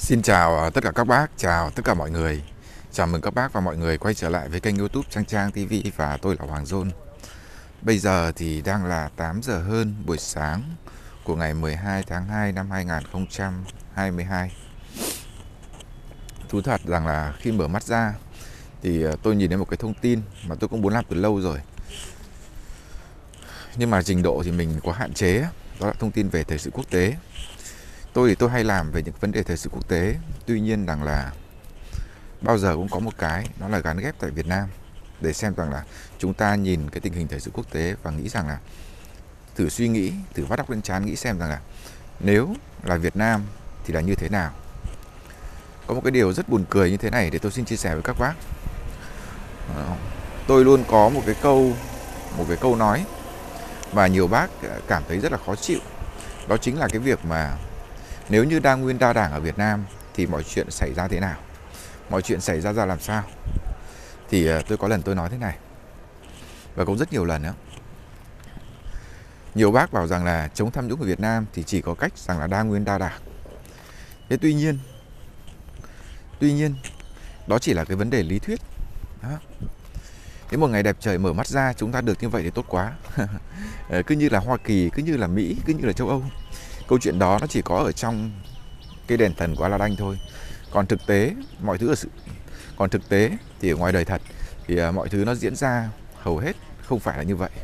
Xin chào tất cả các bác, chào tất cả mọi người. Chào mừng các bác và mọi người quay trở lại với kênh YouTube Trang Trang TV và tôi là Hoàng John. Bây giờ thì đang là 8 giờ hơn buổi sáng của ngày 12 tháng 2 năm 2022. Thú thật rằng là khi mở mắt ra thì tôi nhìn thấy một cái thông tin mà tôi cũng muốn làm từ lâu rồi. Nhưng mà trình độ thì mình có hạn chế, đó là thông tin về thời sự quốc tế. Tôi hay làm về những vấn đề thời sự quốc tế, tuy nhiên rằng là bao giờ cũng có một cái nó là gắn ghép tại Việt Nam để xem rằng là chúng ta nhìn cái tình hình thời sự quốc tế và nghĩ rằng là thử suy nghĩ, thử vắt óc lên trán nghĩ xem rằng là nếu là Việt Nam thì là như thế nào. Có một cái điều rất buồn cười như thế này để tôi xin chia sẻ với các bác. Tôi luôn có một cái câu nói mà nhiều bác cảm thấy rất là khó chịu. Đó chính là cái việc mà nếu như đa nguyên đa đảng ở Việt Nam thì mọi chuyện xảy ra thế nào? Mọi chuyện xảy ra làm sao? Thì tôi có lần tôi nói thế này, và cũng rất nhiều lần nữa. Nhiều bác bảo rằng là chống tham nhũng ở Việt Nam thì chỉ có cách rằng là đa nguyên đa đảng. Thế tuy nhiên đó chỉ là cái vấn đề lý thuyết. Đó. Nếu một ngày đẹp trời mở mắt ra chúng ta được như vậy thì tốt quá. Cứ như là Hoa Kỳ, cứ như là Mỹ, cứ như là châu Âu. Câu chuyện đó nó chỉ có ở trong cái đền thần của Aladdin thôi. Còn thực tế thì ở ngoài đời thật thì mọi thứ nó diễn ra hầu hết không phải là như vậy.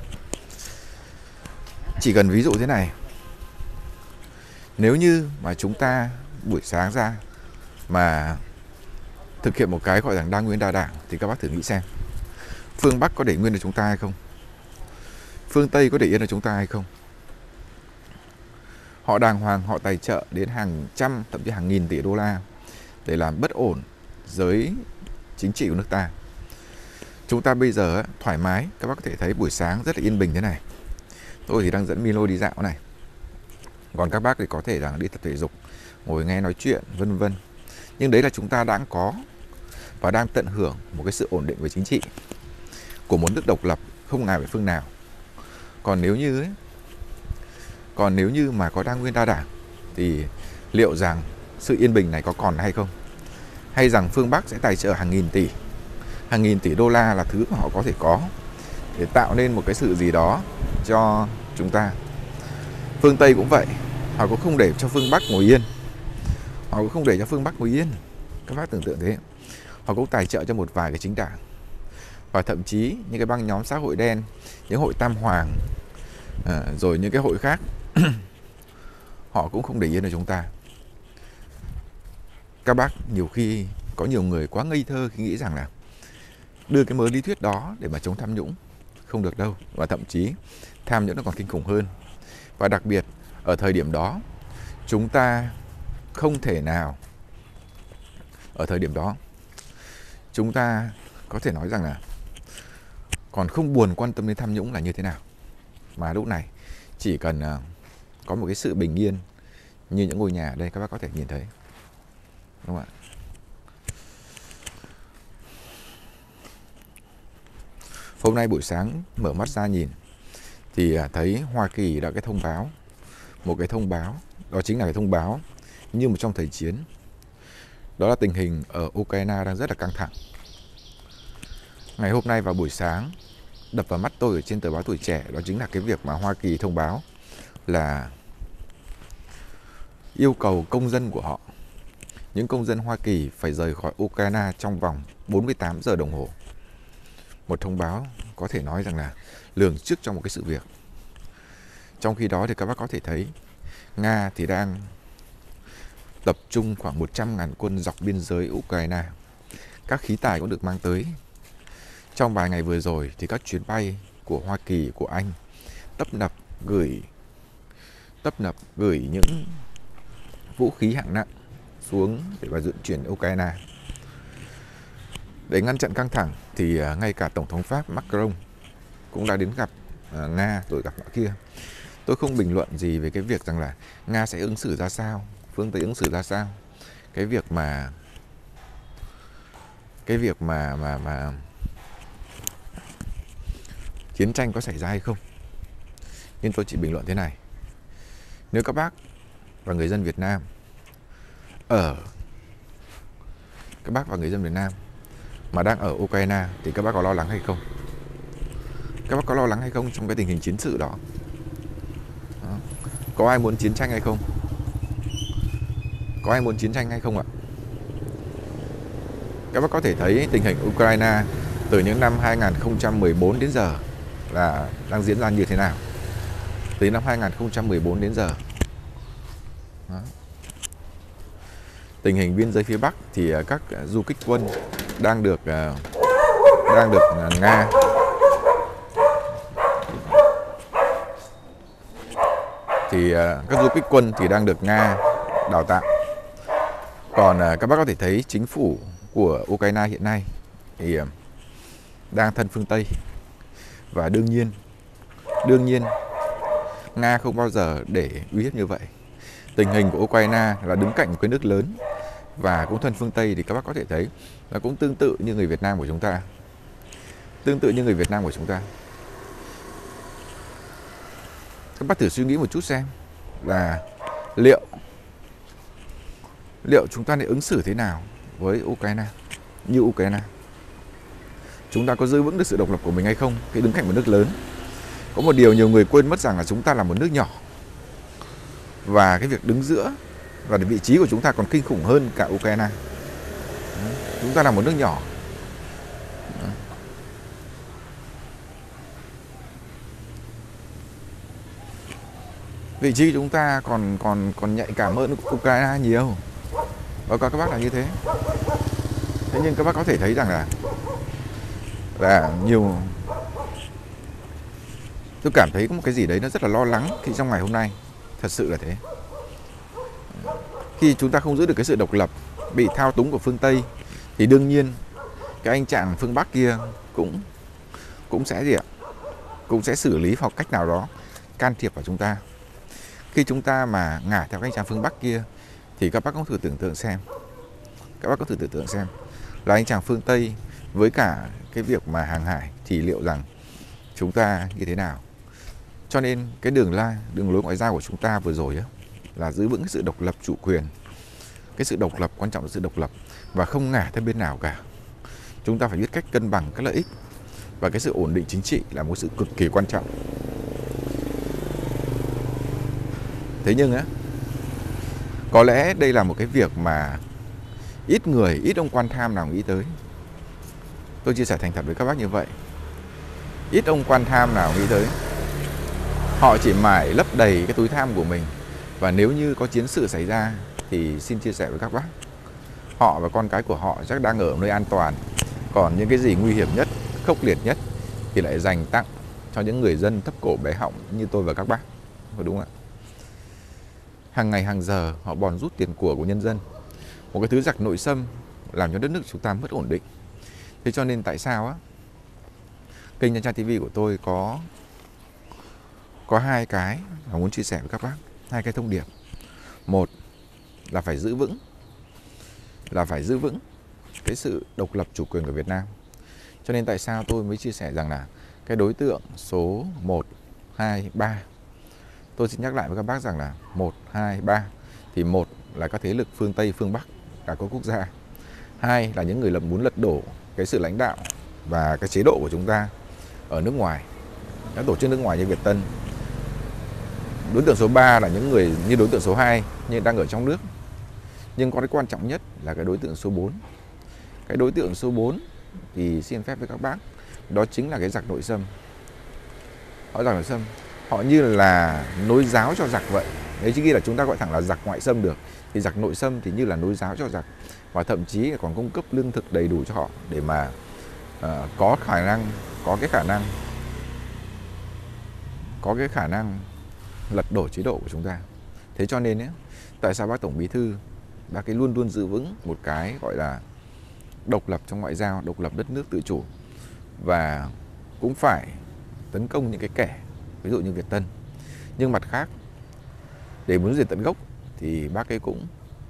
Chỉ cần ví dụ thế này, nếu như mà chúng ta buổi sáng ra mà thực hiện một cái gọi là đa nguyên đa đảng thì các bác thử nghĩ xem, phương Bắc có để nguyên được chúng ta hay không? Phương Tây có để yên được chúng ta hay không? Họ đàng hoàng họ tài trợ đến hàng trăm thậm chí hàng nghìn tỷ đô la để làm bất ổn giới chính trị của nước ta. Chúng ta bây giờ thoải mái, các bác có thể thấy buổi sáng rất là yên bình thế này. Tôi thì đang dẫn Milo đi dạo này. Còn các bác thì có thể là đi tập thể dục, ngồi nghe nói chuyện, vân vân. Nhưng đấy là chúng ta đang có và đang tận hưởng một cái sự ổn định về chính trị của một nước độc lập, không ngại về phương nào. Còn nếu như mà có đa nguyên đa đảng thì liệu rằng sự yên bình này có còn hay không? Hay rằng phương Bắc sẽ tài trợ hàng nghìn tỷ đô la là thứ mà họ có thể có để tạo nên một cái sự gì đó cho chúng ta. Phương Tây cũng vậy, họ cũng không để cho phương Bắc ngồi yên. Các bác tưởng tượng thế. Họ cũng tài trợ cho một vài cái chính đảng. Và thậm chí những cái băng nhóm xã hội đen, những hội Tam Hoàng, rồi những cái hội khác, họ cũng không để yên cho chúng ta. Các bác nhiều khi có nhiều người quá ngây thơ khi nghĩ rằng là đưa cái mớ lý thuyết đó để mà chống tham nhũng. Không được đâu. Và thậm chí tham nhũng nó còn kinh khủng hơn. Và đặc biệt ở thời điểm đó, chúng ta không thể nào, ở thời điểm đó chúng ta có thể nói rằng là còn không buồn quan tâm đến tham nhũng là như thế nào. Mà lúc này chỉ cần có một cái sự bình yên như những ngôi nhà ở đây các bác có thể nhìn thấy, đúng không ạ? Hôm nay buổi sáng mở mắt ra nhìn thì thấy Hoa Kỳ đã một cái thông báo, đó chính là cái thông báo như một trong thời chiến. Đó là tình hình ở Ukraine đang rất là căng thẳng. Ngày hôm nay vào buổi sáng, đập vào mắt tôi ở trên tờ báo Tuổi Trẻ, đó chính là cái việc mà Hoa Kỳ thông báo là yêu cầu công dân của họ, những công dân Hoa Kỳ phải rời khỏi Ukraine trong vòng 48 giờ đồng hồ. Một thông báo có thể nói rằng là lường trước trong một cái sự việc. Trong khi đó thì các bác có thể thấy Nga thì đang tập trung khoảng 100.000 quân dọc biên giới Ukraine. Các khí tài cũng được mang tới. Trong vài ngày vừa rồi thì các chuyến bay của Hoa Kỳ, của Anh tấp nập gửi những vũ khí hạng nặng xuống để mà vận chuyển Ukraine. Để ngăn chặn căng thẳng thì ngay cả Tổng thống Pháp Macron cũng đã đến gặp Nga rồi gặp nọ kia. Tôi không bình luận gì về cái việc rằng là Nga sẽ ứng xử ra sao, phương Tây ứng xử ra sao. Cái việc mà chiến tranh có xảy ra hay không. Nhưng tôi chỉ bình luận thế này. Nếu các bác và người dân Việt Nam ở các bác và người dân Việt Nam mà đang ở Ukraine thì các bác có lo lắng hay không? Các bác có lo lắng hay không trong cái tình hình chiến sự đó? Có ai muốn chiến tranh hay không? Có ai muốn chiến tranh hay không ạ? Các bác có thể thấy tình hình Ukraine từ những năm 2014 đến giờ là đang diễn ra như thế nào. Từ năm 2014 đến giờ. Đó. Tình hình biên giới phía Bắc thì các du kích quân đang được Nga các du kích quân thì đang được Nga đào tạo. Còn các bác có thể thấy chính phủ của Ukraine hiện nay thì đang thân phương Tây, và đương nhiên Nga không bao giờ để uy hiếp như vậy. Tình hình của Ukraine là đứng cạnh một cái nước lớn và cũng thân phương Tây, thì các bác có thể thấy là cũng tương tự như người Việt Nam của chúng ta. Các bác thử suy nghĩ một chút xem là liệu chúng ta nên ứng xử thế nào với Ukraine, như Ukraine. Chúng ta có giữ vững được sự độc lập của mình hay không khi đứng cạnh một nước lớn? Có một điều nhiều người quên mất rằng là chúng ta là một nước nhỏ, và cái việc đứng giữa và vị trí của chúng ta còn kinh khủng hơn cả Ukraine. Chúng ta là một nước nhỏ. Vị trí của chúng ta còn nhạy cảm hơn Ukraine nhiều. Báo cáo các bác là như thế. Thế nhưng các bác có thể thấy rằng là nhiều, tôi cảm thấy có một cái gì đấy nó rất là lo lắng khi trong ngày hôm nay. Thật sự là thế. Khi chúng ta không giữ được cái sự độc lập, bị thao túng của phương Tây, thì đương nhiên cái anh chàng phương Bắc kia cũng sẽ xử lý hoặc cách nào đó can thiệp vào chúng ta. Khi chúng ta mà ngả theo cái anh chàng phương Bắc kia thì các bác có thử tưởng tượng xem là anh chàng phương Tây với cả cái việc mà hàng hải thì liệu rằng chúng ta như thế nào. Cho nên cái đường lối ngoại giao của chúng ta vừa rồi là giữ vững cái sự độc lập chủ quyền. Cái sự độc lập, quan trọng là sự độc lập, và không ngả theo bên nào cả. Chúng ta phải biết cách cân bằng các lợi ích, và cái sự ổn định chính trị là một sự cực kỳ quan trọng. Thế nhưng có lẽ đây là một cái việc mà ít ông quan tham nào nghĩ tới. Tôi chia sẻ thành thật với các bác như vậy. Ít ông quan tham nào nghĩ tới. Họ chỉ mải lấp đầy cái túi tham của mình. Và nếu như có chiến sự xảy ra thì xin chia sẻ với các bác, họ và con cái của họ chắc đang ở nơi an toàn. Còn những cái gì nguy hiểm nhất, khốc liệt nhất thì lại dành tặng cho những người dân thấp cổ bé họng như tôi và các bác. Đúng không ạ? Hàng ngày hàng giờ họ bòn rút tiền của nhân dân. Một cái thứ giặc nội xâm làm cho đất nước chúng ta mất ổn định. Thế cho nên tại sao kênh Nha Trang TV của tôi có hai cái mà muốn chia sẻ với các bác, hai cái thông điệp. Một là phải giữ vững cái sự độc lập chủ quyền của Việt Nam. Cho nên tại sao tôi mới chia sẻ rằng là cái đối tượng số 1, 2, 3. Tôi xin nhắc lại với các bác rằng là 1, 2, 3 thì 1 là các thế lực phương Tây, phương Bắc đã có quốc gia. 2 là những người muốn lật đổ cái sự lãnh đạo và cái chế độ của chúng ta ở nước ngoài, các tổ chức nước ngoài như Việt Tân. Đối tượng số 3 là những người như đối tượng số 2 nhưng đang ở trong nước. Nhưng có cái quan trọng nhất là cái đối tượng số 4. Cái đối tượng số 4 thì xin phép với các bác, đó chính là cái giặc nội xâm. Họ như là nối giáo cho giặc vậy. Nếu chỉ ghi là chúng ta gọi thẳng là giặc ngoại xâm được, thì giặc nội xâm thì như là nối giáo cho giặc, và thậm chí còn cung cấp lương thực đầy đủ cho họ để mà có cái khả năng lật đổ chế độ của chúng ta. Thế cho nên tại sao bác Tổng Bí thư bác ấy luôn luôn giữ vững một cái gọi là độc lập trong ngoại giao, độc lập đất nước tự chủ, và cũng phải tấn công những cái kẻ ví dụ như Việt Tân. Nhưng mặt khác, để muốn diệt tận gốc thì bác ấy cũng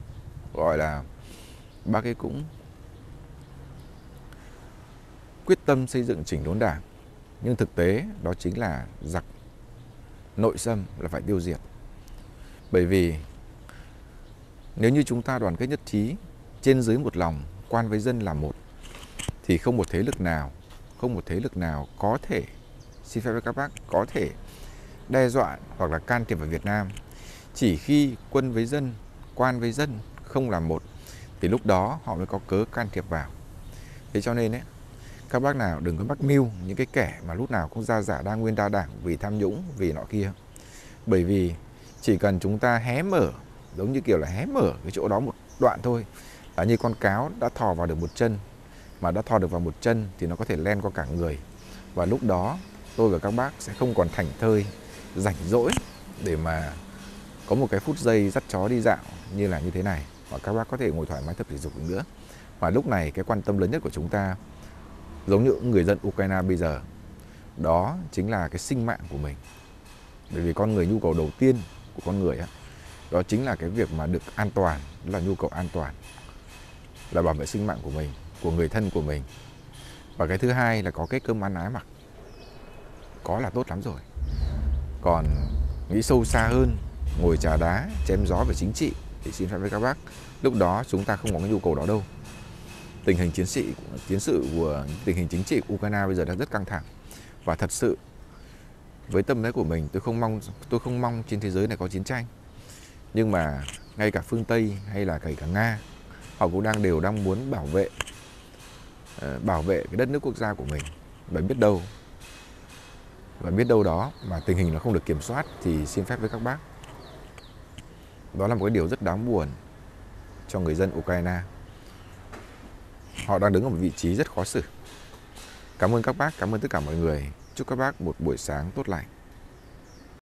quyết tâm xây dựng chỉnh đốn Đảng. Nhưng thực tế đó chính là giặc nội xâm là phải tiêu diệt. Bởi vì nếu như chúng ta đoàn kết nhất trí, trên dưới một lòng, quan với dân là một, thì không một thế lực nào có thể, xin phép với các bác, có thể đe dọa hoặc là can thiệp vào Việt Nam. Chỉ khi quân với dân, quan với dân không làm một thì lúc đó họ mới có cớ can thiệp vào. Thế cho nên ấy, các bác nào đừng có mắc mưu những cái kẻ mà lúc nào cũng ra giả đa nguyên đa đảng vì tham nhũng, vì nọ kia. Bởi vì chỉ cần chúng ta hé mở, giống như kiểu là hé mở cái chỗ đó một đoạn thôi, là như con cáo đã thò vào được một chân, mà đã thò được vào một chân thì nó có thể len qua cả người. Và lúc đó tôi và các bác sẽ không còn thảnh thơi, rảnh rỗi để mà có một cái phút giây dắt chó đi dạo như là như thế này, và các bác có thể ngồi thoải mái tập thể dục được nữa. Và lúc này cái quan tâm lớn nhất của chúng ta, giống như người dân Ukraine bây giờ, đó chính là cái sinh mạng của mình. Bởi vì con người, nhu cầu đầu tiên của con người đó chính là cái việc mà được an toàn, đó là nhu cầu an toàn, là bảo vệ sinh mạng của mình, của người thân của mình. Và cái thứ hai là có cái cơm ăn ái mặc, có là tốt lắm rồi. Còn nghĩ sâu xa hơn, ngồi trà đá, chém gió về chính trị thì xin phép với các bác, lúc đó chúng ta không có cái nhu cầu đó đâu. Tình hình tình hình chính trị của Ukraine bây giờ đang rất căng thẳng. Và thật sự với tâm thế của mình, tôi không mong trên thế giới này có chiến tranh. Nhưng mà ngay cả phương Tây hay là kể cả Nga, họ cũng đang muốn bảo vệ cái đất nước quốc gia của mình. Và biết đâu đó mà tình hình nó không được kiểm soát thì xin phép với các bác, đó là một cái điều rất đáng buồn cho người dân Ukraine. Họ đang đứng ở một vị trí rất khó xử. Cảm ơn các bác, cảm ơn tất cả mọi người. Chúc các bác một buổi sáng tốt lành.